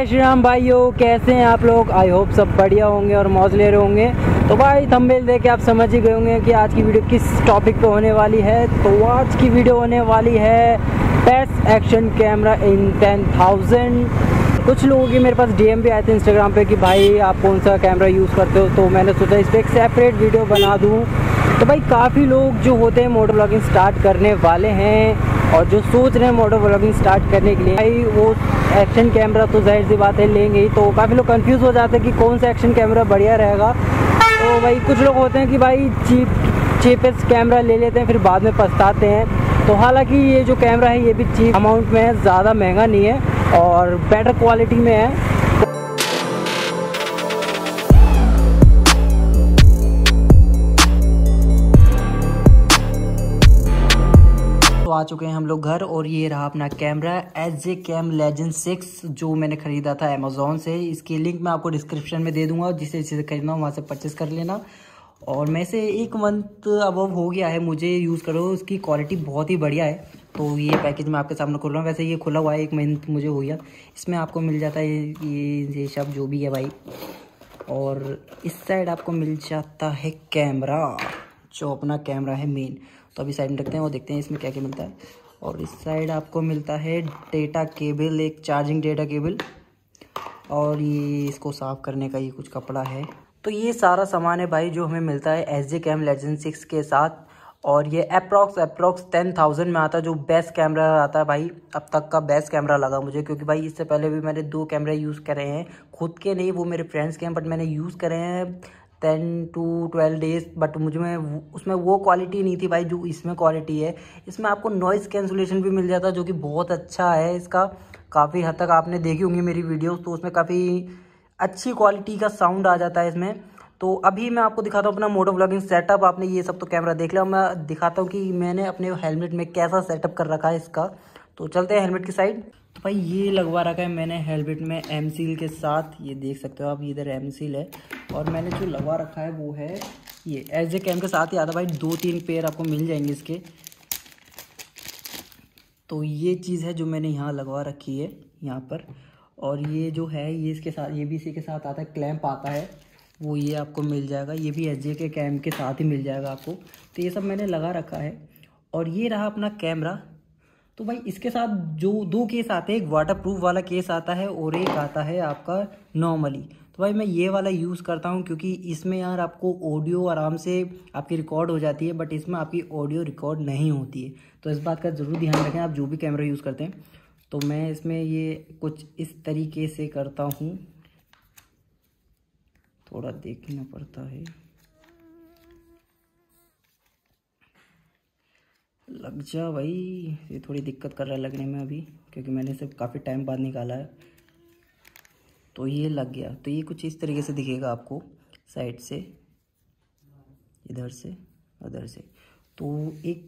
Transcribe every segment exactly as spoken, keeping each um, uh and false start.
श्री राम भाइयों, कैसे हैं आप लोग। आई होप सब बढ़िया होंगे और मौज ले रहे होंगे। तो भाई थंबनेल देख के आप समझ ही गए होंगे कि आज की वीडियो किस टॉपिक पे होने वाली है। तो आज की वीडियो होने वाली है best action camera in ten thousand. कुछ लोगों के मेरे पास डीएम भी आए थे इंस्टाग्राम पे कि भाई आप कौन सा कैमरा यूज़ करते हो, तो मैंने सोचा इस पर एक सेपरेट वीडियो बना दूँ। तो भाई काफ़ी लोग जो होते हैं मोटो व्लॉगिंग स्टार्ट करने वाले हैं और जो सोच रहे हैं मोटो व्लॉगिंग स्टार्ट करने के लिए, भाई वो एक्शन कैमरा तो जाहिर सी बात है लेंगे ही। तो काफ़ी लोग कंफ्यूज हो जाते हैं कि कौन सा एक्शन कैमरा बढ़िया रहेगा। तो भाई कुछ लोग होते हैं कि भाई चीप चीपेस्ट कैमरा ले लेते हैं, फिर बाद में पछताते हैं। तो हालांकि ये जो कैमरा है ये भी चीप अमाउंट में है, ज़्यादा महंगा नहीं है और बेटर क्वालिटी में है। आ चुके हैं हम लोग घर और ये रहा अपना camera H J cam legend six जो मैंने ख़रीदा था अमेज़ॉन से। इसकी लिंक मैं आपको डिस्क्रिप्शन में दे दूंगा, जिसे जिसे खरीदना हो वहाँ से परचेस कर लेना। और मैं से एक मंथ अब हो गया है मुझे यूज़ करो, उसकी क्वालिटी बहुत ही बढ़िया है। तो ये पैकेज मैं आपके सामने खोल रहा हूँ। वैसे ये खुला हुआ है, एक मंथ मुझे हो गया। इसमें आपको मिल जाता है ये ये सब जो भी है भाई। और इस साइड आपको मिल जाता है कैमरा, जो अपना कैमरा है मेन। तो अभी साइड में रखते हैं और देखते हैं इसमें क्या क्या मिलता है। और इस साइड आपको मिलता है डेटा केबल, एक चार्जिंग डेटा केबल। और ये इसको साफ़ करने का ये कुछ कपड़ा है। तो ये सारा सामान है भाई जो हमें मिलता है H J cam legend six के साथ। और ये अप्रॉक्स अप्रॉक्स टेन थाउजेंड में आता है, जो बेस्ट कैमरा आता है भाई। अब तक का बेस्ट कैमरा लगा मुझे, क्योंकि भाई इससे पहले भी मैंने दो कैमरे यूज़ करे हैं, खुद के नहीं, वो मेरे फ्रेंड्स के हैं, बट मैंने यूज़ करे हैं ten to twelve days. But मुझ में उसमें वो क्वालिटी नहीं थी भाई जो इसमें क्वालिटी है। इसमें आपको नॉइज़ कैंसलेशन भी मिल जाता है, जो कि बहुत अच्छा है इसका। काफ़ी हद तक आपने देखी होंगी मेरी वीडियोस, तो उसमें काफ़ी अच्छी क्वालिटी का साउंड आ जाता है इसमें। तो अभी मैं आपको दिखाता हूँ अपना मोटो व्लॉगिंग सेटअप। आपने ये सब तो कैमरा देख लिया, मैं दिखाता हूँ कि मैंने अपने हेलमेट में कैसा सेटअप कर रखा है इसका। तो चलते हैं हेलमेट की साइड। तो भाई ये लगवा रखा है मैंने हेलमेट में एम सील के साथ, ये देख सकते हो आप, इधर एम सील है। और मैंने जो लगवा रखा है वो है ये एच जे कैम के साथ ही आता भाई। दो तीन पेयर आपको मिल जाएंगे इसके। तो ये चीज़ है जो मैंने यहाँ लगवा रखी है यहाँ पर। और ये जो है ये इसके साथ, ये भी इसी के साथ आता है, क्लैंप आता है वो, ये आपको मिल जाएगा। ये भी एच जे के कैम के साथ ही मिल जाएगा आपको। तो ये सब मैंने लगा रखा है। और ये रहा अपना कैमरा। तो भाई इसके साथ जो दो केस आते हैं, एक वाटर प्रूफ वाला केस आता है और एक आता है आपका नॉर्मली। तो भाई मैं ये वाला यूज़ करता हूँ, क्योंकि इसमें यार आपको ऑडियो आराम से आपकी रिकॉर्ड हो जाती है, बट इसमें आपकी ऑडियो रिकॉर्ड नहीं होती है। तो इस बात का ज़रूर ध्यान रखें आप जो भी कैमरा यूज़ करते हैं। तो मैं इसमें ये कुछ इस तरीके से करता हूँ, थोड़ा देखना पड़ता है। लग जा भाई, ये थोड़ी दिक्कत कर रहा है लगने में अभी, क्योंकि मैंने इसे काफ़ी टाइम बाद निकाला है। तो ये लग गया। तो ये कुछ इस तरीके से दिखेगा आपको, साइड से, इधर से, उधर से। तो एक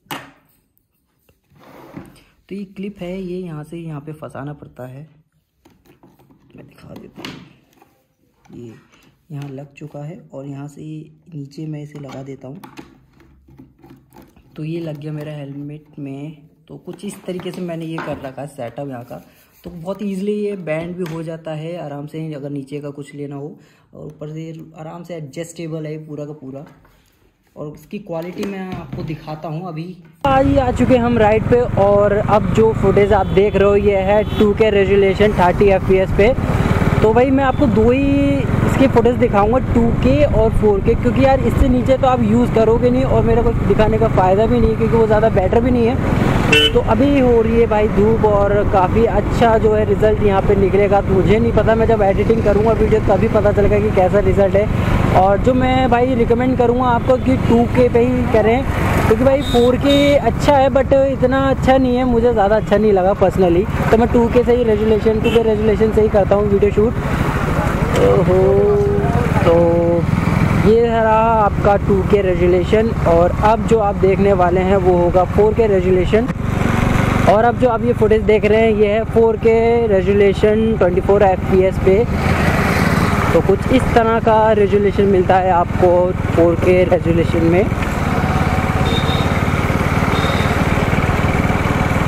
तो ये क्लिप है, ये यहाँ से यहाँ पे फंसाना पड़ता है। मैं दिखा देता हूँ, ये यहाँ लग चुका है और यहाँ से नीचे मैं इसे लगा देता हूँ। तो ये लग गया मेरा हेलमेट में। तो कुछ इस तरीके से मैंने ये कर रखा है सेटअप यहाँ का। तो बहुत ईजिली ये बैंड भी हो जाता है आराम से, अगर नीचे का कुछ लेना हो। और ऊपर से आराम से एडजस्टेबल है पूरा का पूरा। और इसकी क्वालिटी मैं आपको दिखाता हूँ अभी। आज आ चुके हम राइड पे और अब जो फुटेज आप देख रहे हो ये है two K resolution thirty F P S पे। तो भाई मैं आपको दो ही इसके फुटेज दिखाऊंगा, टू के और फोर के, क्योंकि यार इससे नीचे तो आप यूज़ करोगे नहीं और मेरे को दिखाने का फ़ायदा भी नहीं है, क्योंकि वो ज़्यादा बेटर भी नहीं है। तो अभी हो रही है भाई धूप और काफ़ी अच्छा जो है रिज़ल्ट यहाँ पे निकलेगा। तो मुझे नहीं पता, मैं जब एडिटिंग करूँगा वीडियो तभी पता चलेगा कि कैसा रिज़ल्ट है। और जो मैं भाई रिकमेंड करूँगा आपको कि टू के पे ही करें, क्योंकि भाई फोर के अच्छा है बट इतना अच्छा नहीं है, मुझे ज़्यादा अच्छा नहीं लगा पर्सनली। तो मैं टू के से ही रेजोल्यूशन टू के रेजोल्यूशन से ही करता हूँ वीडियो शूट। ओहो, तो ये रहा आपका टू के रेजोल्यूशन। और अब जो आप देखने वाले हैं वो होगा फोर के रेजोल्यूशन। और अब जो आप ये फुटेज देख रहे हैं ये है four K resolution twenty four F P S पे। तो कुछ इस तरह का रेजोल्यूशन मिलता है आपको फोर के रेजोल्यूशन में।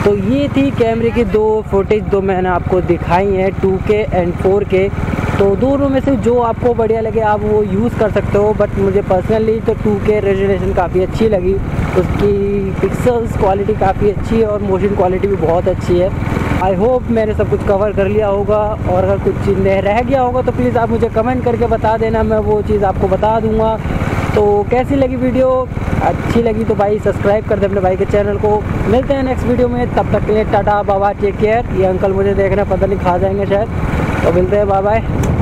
तो ये थी कैमरे की दो फुटेज दो मैंने आपको दिखाई हैं, टू के एंड फोर के। तो दोनों में से जो आपको बढ़िया लगे आप वो यूज़ कर सकते हो, बट मुझे पर्सनली तो टू के रेजोल्यूशन काफ़ी अच्छी लगी, उसकी पिक्सल्स क्वालिटी काफ़ी अच्छी है और मोशन क्वालिटी भी बहुत अच्छी है। आई होप मैंने सब कुछ कवर कर लिया होगा, और अगर कुछ चीज़ रह गया होगा तो प्लीज़ आप मुझे कमेंट करके बता देना, मैं वो चीज़ आपको बता दूँगा। तो कैसी लगी वीडियो, अच्छी लगी तो भाई सब्सक्राइब कर दे अपने भाई के चैनल को। मिलते हैं नेक्स्ट वीडियो में, तब तक के लिए tata bye bye, take care. ये अंकल मुझे देख रहे हैं, पता नहीं खा जाएंगे शायद, तो मिलते हैं, बाय बाय।